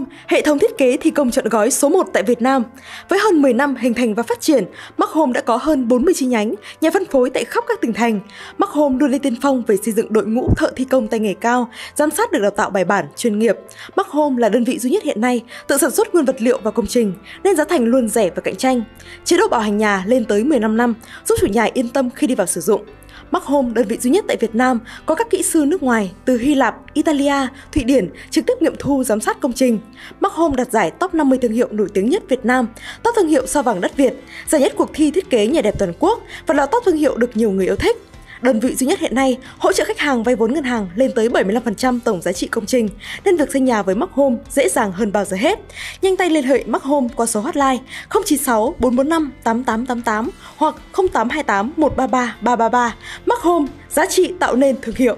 Home, hệ thống thiết kế thi công trọn gói số 1 tại Việt Nam. Với hơn 10 năm hình thành và phát triển, Mark Home đã có hơn 40 chi nhánh, nhà phân phối tại khắp các tỉnh thành. Mark Home luôn đi tiên phong về xây dựng đội ngũ thợ thi công tay nghề cao, giám sát được đào tạo bài bản, chuyên nghiệp. Mark Home là đơn vị duy nhất hiện nay tự sản xuất nguyên vật liệu và công trình, nên giá thành luôn rẻ và cạnh tranh. Chế độ bảo hành nhà lên tới 15 năm, giúp chủ nhà yên tâm khi đi vào sử dụng. Mark Home, đơn vị duy nhất tại Việt Nam, có các kỹ sư nước ngoài từ Hy Lạp, Italia, Thụy Điển trực tiếp nghiệm thu giám sát công trình. Mark Home đạt giải top 50 thương hiệu nổi tiếng nhất Việt Nam, top thương hiệu sao vàng đất Việt, giải nhất cuộc thi thiết kế nhà đẹp toàn quốc và là top thương hiệu được nhiều người yêu thích. Đơn vị duy nhất hiện nay hỗ trợ khách hàng vay vốn ngân hàng lên tới 75% tổng giá trị công trình, nên việc xây nhà với Mark Home dễ dàng hơn bao giờ hết. Nhanh tay liên hệ Mark Home qua số hotline 096 445 8888 hoặc 0828 133 333. Mark Home, giá trị tạo nên thương hiệu.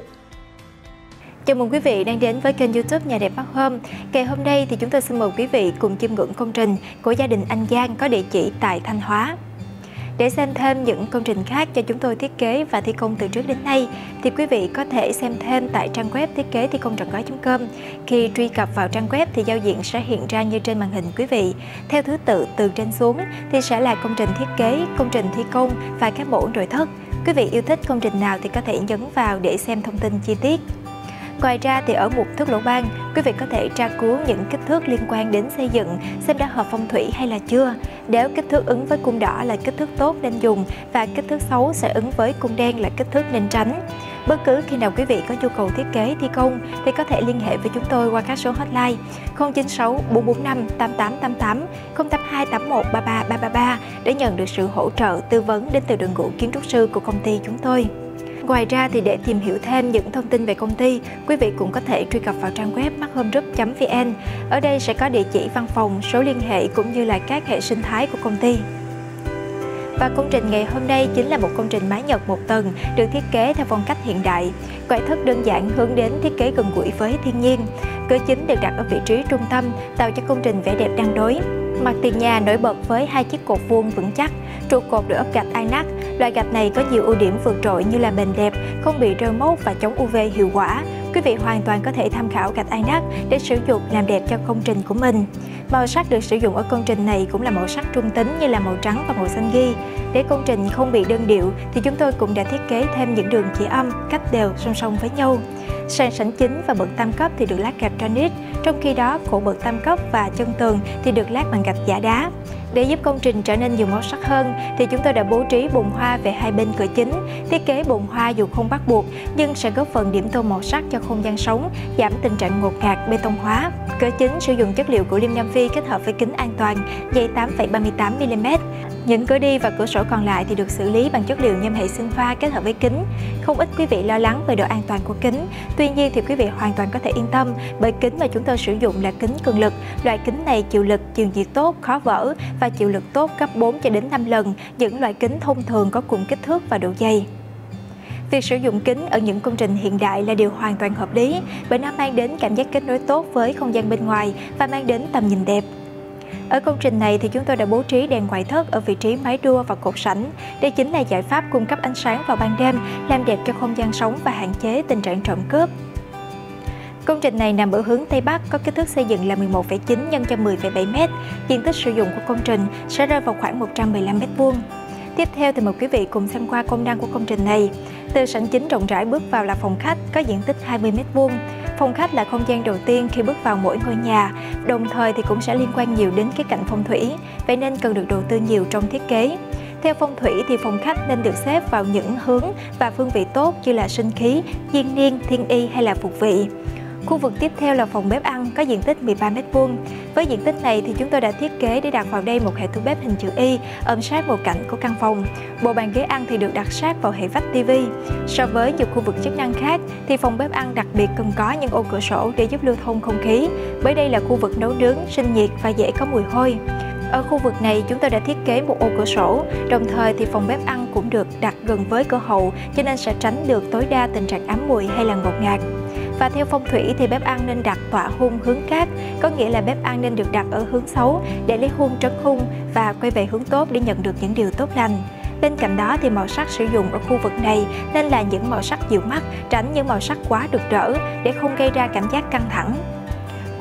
Chào mừng quý vị đang đến với kênh YouTube Nhà đẹp Mark Home. Ngày hôm nay thì chúng tôi xin mời quý vị cùng chiêm ngưỡng công trình của gia đình anh Giang có địa chỉ tại Thanh Hóa. Để xem thêm những công trình khác cho chúng tôi thiết kế và thi công từ trước đến nay thì quý vị có thể xem thêm tại trang web thiết kế thi công trọn gói.com. Khi truy cập vào trang web thì giao diện sẽ hiện ra như trên màn hình quý vị. Theo thứ tự từ trên xuống thì sẽ là công trình thiết kế, công trình thi công và các mẫu nội thất. Quý vị yêu thích công trình nào thì có thể nhấn vào để xem thông tin chi tiết. Ngoài ra thì ở mục thước lỗ ban, quý vị có thể tra cứu những kích thước liên quan đến xây dựng, xem đã hợp phong thủy hay là chưa. Nếu kích thước ứng với cung đỏ là kích thước tốt nên dùng và kích thước xấu sẽ ứng với cung đen là kích thước nên tránh. Bất cứ khi nào quý vị có nhu cầu thiết kế thi công thì có thể liên hệ với chúng tôi qua các số hotline 096 445 8888, 082 81 33 333 để nhận được sự hỗ trợ tư vấn đến từ đội ngũ kiến trúc sư của công ty chúng tôi. Ngoài ra thì để tìm hiểu thêm những thông tin về công ty, quý vị cũng có thể truy cập vào trang web markhomegroup.vn. Ở đây sẽ có địa chỉ văn phòng, số liên hệ cũng như là các hệ sinh thái của công ty. Và công trình ngày hôm nay chính là một công trình mái Nhật một tầng được thiết kế theo phong cách hiện đại. Ngoại thất đơn giản hướng đến thiết kế gần gũi với thiên nhiên. Cửa chính được đặt ở vị trí trung tâm, tạo cho công trình vẻ đẹp đan đối. Mặt tiền nhà nổi bật với hai chiếc cột vuông vững chắc, trụ cột được ốp gạch inox. Loại gạch này có nhiều ưu điểm vượt trội như là bền đẹp, không bị rơ mốc và chống UV hiệu quả. Quý vị hoàn toàn có thể tham khảo gạch inox để sử dụng làm đẹp cho công trình của mình. Màu sắc được sử dụng ở công trình này cũng là màu sắc trung tính như là màu trắng và màu xanh ghi. Để công trình không bị đơn điệu thì chúng tôi cũng đã thiết kế thêm những đường chỉ âm cách đều song song với nhau. Sàn sảnh chính và bậc tam cấp thì được lát gạch granite, trong khi đó cổ bậc tam cấp và chân tường thì được lát bằng gạch giả đá. Để giúp công trình trở nên nhiều màu sắc hơn thì chúng tôi đã bố trí bồn hoa về hai bên cửa chính. Thiết kế bồn hoa dù không bắt buộc nhưng sẽ góp phần điểm tô màu sắc cho không gian sống, giảm tình trạng ngột ngạt bê tông hóa. Cửa chính sử dụng chất liệu gỗ lim Nam Phi kết hợp với kính an toàn dày 8,38 mm. Những cửa đi và cửa sổ còn lại thì được xử lý bằng chất liệu nhôm hệ sinh pha kết hợp với kính. Không ít quý vị lo lắng về độ an toàn của kính. Tuy nhiên thì quý vị hoàn toàn có thể yên tâm bởi kính mà chúng tôi sử dụng là kính cường lực. Loại kính này chịu lực, truyền nhiệt tốt, khó vỡ và chịu lực tốt gấp 4 cho đến 5 lần những loại kính thông thường có cùng kích thước và độ dày. Việc sử dụng kính ở những công trình hiện đại là điều hoàn toàn hợp lý bởi nó mang đến cảm giác kết nối tốt với không gian bên ngoài và mang đến tầm nhìn đẹp. Ở công trình này thì chúng tôi đã bố trí đèn ngoại thất ở vị trí mái đua và cột sảnh. Đây chính là giải pháp cung cấp ánh sáng vào ban đêm, làm đẹp cho không gian sống và hạn chế tình trạng trộm cướp. Công trình này nằm ở hướng Tây Bắc, có kích thước xây dựng là 11,9 x cho 10,7 m. Diện tích sử dụng của công trình sẽ rơi vào khoảng 115 m². Tiếp theo thì mời quý vị cùng xem qua công năng của công trình này. Từ sảnh chính rộng rãi bước vào là phòng khách có diện tích 20 m². Phòng khách là không gian đầu tiên khi bước vào mỗi ngôi nhà, đồng thời thì cũng sẽ liên quan nhiều đến cái cạnh phong thủy, vậy nên cần được đầu tư nhiều trong thiết kế. Theo phong thủy thì phòng khách nên được xếp vào những hướng và phương vị tốt như là sinh khí, diên niên, thiên y hay là phục vị. Khu vực tiếp theo là phòng bếp ăn có diện tích 13 m². Với diện tích này thì chúng tôi đã thiết kế để đặt vào đây một hệ tủ bếp hình chữ Y ôm sát một cạnh của căn phòng. Bộ bàn ghế ăn thì được đặt sát vào hệ vách TV. So với nhiều khu vực chức năng khác thì phòng bếp ăn đặc biệt cần có những ô cửa sổ để giúp lưu thông không khí, bởi đây là khu vực nấu nướng, sinh nhiệt và dễ có mùi hôi. Ở khu vực này chúng tôi đã thiết kế một ô cửa sổ, đồng thời thì phòng bếp ăn cũng được đặt gần với cửa hậu cho nên sẽ tránh được tối đa tình trạng ám mùi hay là ngột ngạt. Và theo phong thủy thì bếp ăn nên đặt tọa hung hướng cát, có nghĩa là bếp ăn nên được đặt ở hướng xấu để lấy hung trấn hung và quay về hướng tốt để nhận được những điều tốt lành. Bên cạnh đó thì màu sắc sử dụng ở khu vực này nên là những màu sắc dịu mắt, tránh những màu sắc quá rực rỡ để không gây ra cảm giác căng thẳng.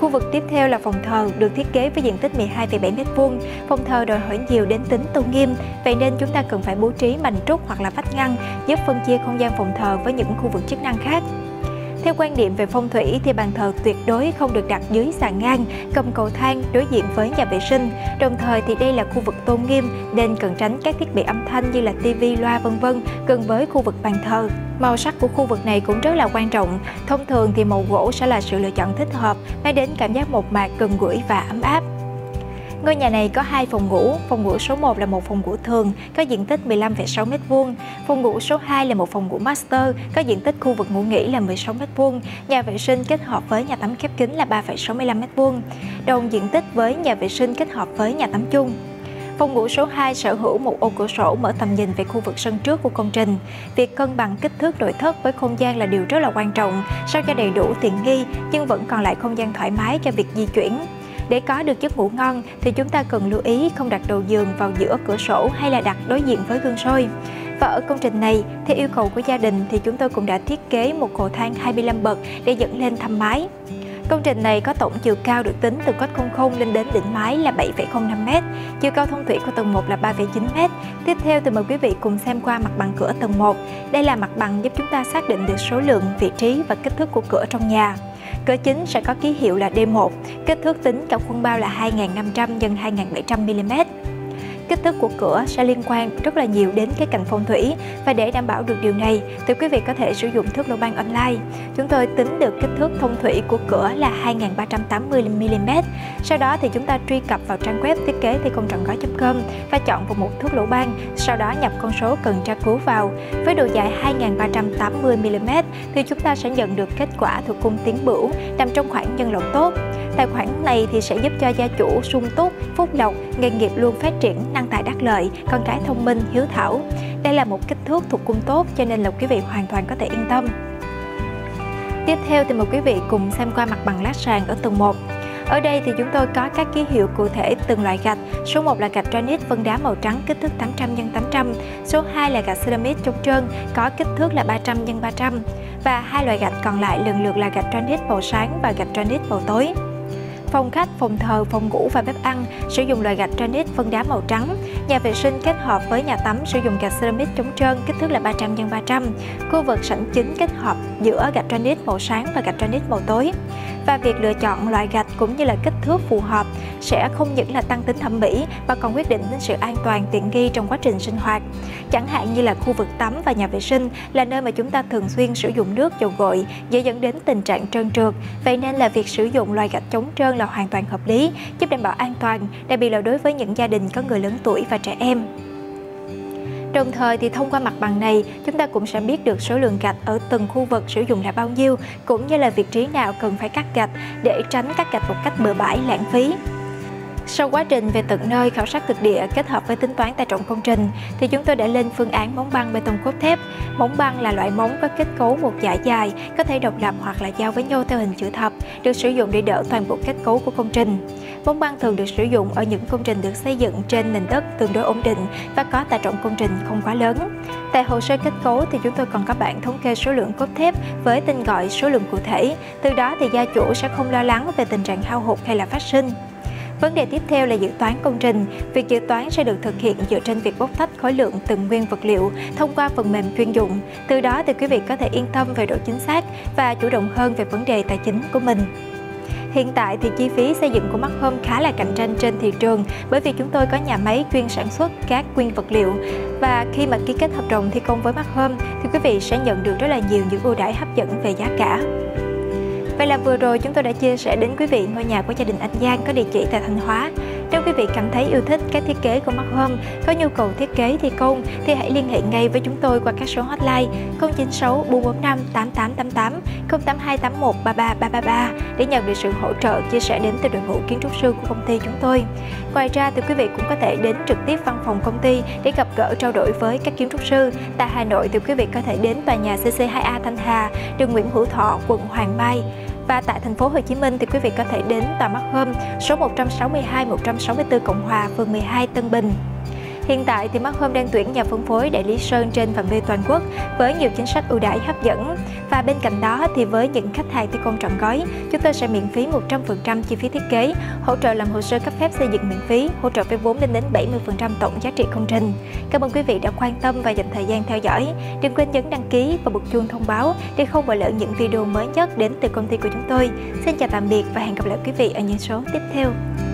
Khu vực tiếp theo là phòng thờ, được thiết kế với diện tích 12,7 m². Phòng thờ đòi hỏi nhiều đến tính tôn nghiêm, vậy nên chúng ta cần phải bố trí mành trúc hoặc là vách ngăn giúp phân chia không gian phòng thờ với những khu vực chức năng khác. Theo quan điểm về phong thủy thì bàn thờ tuyệt đối không được đặt dưới sàn ngang, cầm cầu thang đối diện với nhà vệ sinh. Đồng thời thì đây là khu vực tôn nghiêm nên cần tránh các thiết bị âm thanh như là tivi, loa v.v. gần với khu vực bàn thờ. Màu sắc của khu vực này cũng rất là quan trọng. Thông thường thì màu gỗ sẽ là sự lựa chọn thích hợp, mang đến cảm giác mộc mạc, gần gũi và ấm áp. Ngôi nhà này có 2 phòng ngủ. Phòng ngủ số 1 là một phòng ngủ thường, có diện tích 15,6 m². Phòng ngủ số 2 là một phòng ngủ master, có diện tích khu vực ngủ nghỉ là 16 m². Nhà vệ sinh kết hợp với nhà tắm khép kín là 3,65 m². Đồng diện tích với nhà vệ sinh kết hợp với nhà tắm chung. Phòng ngủ số 2 sở hữu một ô cửa sổ mở tầm nhìn về khu vực sân trước của công trình. Việc cân bằng kích thước nội thất với không gian là điều rất là quan trọng, sao cho đầy đủ tiện nghi nhưng vẫn còn lại không gian thoải mái cho việc di chuyển. Để có được giấc ngủ ngon thì chúng ta cần lưu ý không đặt đầu giường vào giữa cửa sổ hay là đặt đối diện với gương soi. Và ở công trình này, theo yêu cầu của gia đình thì chúng tôi cũng đã thiết kế một cầu thang 25 bậc để dẫn lên thang máy. Công trình này có tổng chiều cao được tính từ cốt 00 lên đến đỉnh mái là 7,05 m, chiều cao thông thủy của tầng 1 là 3,9 m. Tiếp theo thì mời quý vị cùng xem qua mặt bằng cửa tầng 1. Đây là mặt bằng giúp chúng ta xác định được số lượng, vị trí và kích thước của cửa trong nhà. Cửa chính sẽ có ký hiệu là D1, kích thước tính cả khuôn bao là 2.500 x 2.700 mm. Kích thước của cửa sẽ liên quan rất là nhiều đến cái cạnh phong thủy, và để đảm bảo được điều này thì quý vị có thể sử dụng thước lỗ ban online. Chúng tôi tính được kích thước thông thủy của cửa là 2.380 mm. Sau đó thì chúng ta truy cập vào trang web thiết kế thi công trọn gói.com và chọn vào một thước lỗ ban, sau đó nhập con số cần tra cứu vào. Với độ dài 2.380 mm thì chúng ta sẽ nhận được kết quả thuộc cung Tiến Bửu nằm trong khoảng nhân lộc tốt. Tài khoản này thì sẽ giúp cho gia chủ sung túc, phúc lộc, nghề nghiệp luôn phát triển, năng tài đắc lợi, con cái thông minh, hiếu thảo. Đây là một kích thước thuộc cung tốt cho nên là quý vị hoàn toàn có thể yên tâm. Tiếp theo thì mời quý vị cùng xem qua mặt bằng lát sàn ở tầng 1. Ở đây thì chúng tôi có các ký hiệu cụ thể từng loại gạch. Số 1 là gạch granite vân đá màu trắng kích thước 800 x 800. Số 2 là gạch ceramic chống trơn có kích thước là 300 x 300. Và hai loại gạch còn lại lần lượt là gạch granite màu sáng và gạch granite màu tối. Phòng khách, phòng thờ, phòng ngủ và bếp ăn sử dụng loại gạch granite vân đá màu trắng. Nhà vệ sinh kết hợp với nhà tắm sử dụng gạch ceramic chống trơn kích thước là 300 x 300. Khu vực sảnh chính kết hợp giữa gạch granite màu sáng và gạch granite màu tối. Và việc lựa chọn loại gạch cũng như là kích thước phù hợp sẽ không những là tăng tính thẩm mỹ mà còn quyết định đến sự an toàn, tiện nghi trong quá trình sinh hoạt. Chẳng hạn như là khu vực tắm và nhà vệ sinh là nơi mà chúng ta thường xuyên sử dụng nước dầu gội, dễ dẫn đến tình trạng trơn trượt. Vậy nên là việc sử dụng loại gạch chống trơn là hoàn toàn hợp lý, giúp đảm bảo an toàn, đặc biệt là đối với những gia đình có người lớn tuổi và trẻ em. Đồng thời thì thông qua mặt bằng này, chúng ta cũng sẽ biết được số lượng gạch ở từng khu vực sử dụng là bao nhiêu, cũng như là vị trí nào cần phải cắt gạch để tránh cắt gạch một cách bừa bãi, lãng phí. Sau quá trình về tận nơi khảo sát thực địa kết hợp với tính toán tải trọng công trình thì chúng tôi đã lên phương án móng băng bê tông cốt thép. Móng băng là loại móng có kết cấu một dải dài, có thể độc lập hoặc là giao với nhau theo hình chữ thập, được sử dụng để đỡ toàn bộ kết cấu của công trình. Móng băng thường được sử dụng ở những công trình được xây dựng trên nền đất tương đối ổn định và có tải trọng công trình không quá lớn. Tại hồ sơ kết cấu thì chúng tôi còn có bảng thống kê số lượng cốt thép với tên gọi số lượng cụ thể. Từ đó thì gia chủ sẽ không lo lắng về tình trạng hao hụt hay là phát sinh. Vấn đề tiếp theo là dự toán công trình. Việc dự toán sẽ được thực hiện dựa trên việc bóc tách khối lượng từng nguyên vật liệu thông qua phần mềm chuyên dụng. Từ đó thì quý vị có thể yên tâm về độ chính xác và chủ động hơn về vấn đề tài chính của mình. Hiện tại thì chi phí xây dựng của Mark Home khá là cạnh tranh trên thị trường bởi vì chúng tôi có nhà máy chuyên sản xuất các nguyên vật liệu, và khi mà ký kết hợp đồng thi công với Mark Home thì quý vị sẽ nhận được rất là nhiều những ưu đãi hấp dẫn về giá cả. Vậy là vừa rồi chúng tôi đã chia sẻ đến quý vị ngôi nhà của gia đình anh Giang có địa chỉ tại Thanh Hóa. Nếu quý vị cảm thấy yêu thích các thiết kế của Mark Home, có nhu cầu thiết kế thi công thì hãy liên hệ ngay với chúng tôi qua các số hotline 096 445 8888, 08281 33333 để nhận được sự hỗ trợ chia sẻ đến từ đội ngũ kiến trúc sư của công ty chúng tôi. Ngoài ra thì quý vị cũng có thể đến trực tiếp văn phòng công ty để gặp gỡ trao đổi với các kiến trúc sư. Tại Hà Nội thì quý vị có thể đến tòa nhà CC2A Thanh Hà, đường Nguyễn Hữu Thọ, quận Hoàng Mai. Và tại thành phố Hồ Chí Minh thì quý vị có thể đến tòa Mark Home số 162 164 Cộng Hòa, phường 12 Tân Bình. Hiện tại thì Smart Home đang tuyển nhà phân phối đại lý sơn trên phạm vi toàn quốc với nhiều chính sách ưu đãi hấp dẫn. Và bên cạnh đó thì với những khách hàng thi công trọn gói, chúng tôi sẽ miễn phí 100% chi phí thiết kế, hỗ trợ làm hồ sơ cấp phép xây dựng miễn phí, hỗ trợ vay vốn lên đến 70% tổng giá trị công trình. Cảm ơn quý vị đã quan tâm và dành thời gian theo dõi. Đừng quên nhấn đăng ký và bật chuông thông báo để không bỏ lỡ những video mới nhất đến từ công ty của chúng tôi. Xin chào tạm biệt và hẹn gặp lại quý vị ở những số tiếp theo.